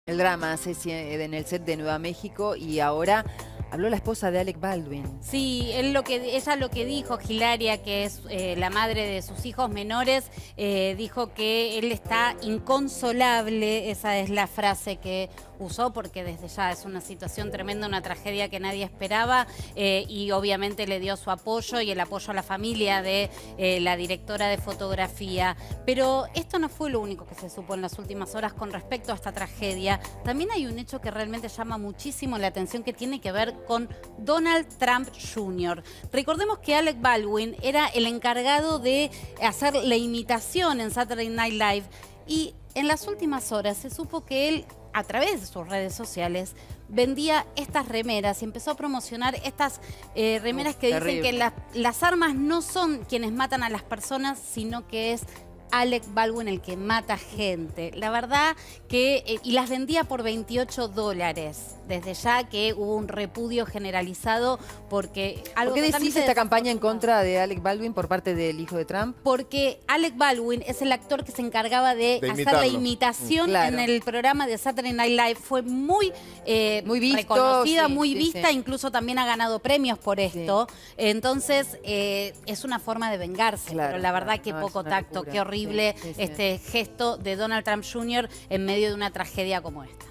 El drama, Ceci, en el set de Nueva México, y ahora habló la esposa de Alec Baldwin. Sí, ella lo que dijo, Hilaria, que es la madre de sus hijos menores, dijo que él está inconsolable, esa es la frase que usó, porque desde ya es una situación tremenda, una tragedia que nadie esperaba, y obviamente le dio su apoyo y el apoyo a la familia de la directora de fotografía. Pero esto no fue lo único que se supo en las últimas horas con respecto a esta tragedia. También hay un hecho que realmente llama muchísimo la atención, que tiene que ver con Donald Trump Jr. Recordemos que Alec Baldwin era el encargado de hacer la imitación en Saturday Night Live, y en las últimas horas se supo que él, a través de sus redes sociales, vendía estas remeras y empezó a promocionar estas remeras que dicen que las armas no son quienes matan a las personas, sino que es Alec Baldwin el que mata gente. La verdad que... y las vendía por $28. Desde ya que hubo un repudio generalizado porque... ¿Por qué decís esta campaña en contra de Alec Baldwin por parte del hijo de Trump? Porque Alec Baldwin es el actor que se encargaba de hacer la imitación en el programa de Saturday Night Live. Fue muy visto, reconocida, muy vista, incluso también ha ganado premios por esto. Entonces, es una forma de vengarse, pero la verdad que poco tacto, qué horrible este gesto de Donald Trump Jr. en medio de una tragedia como esta.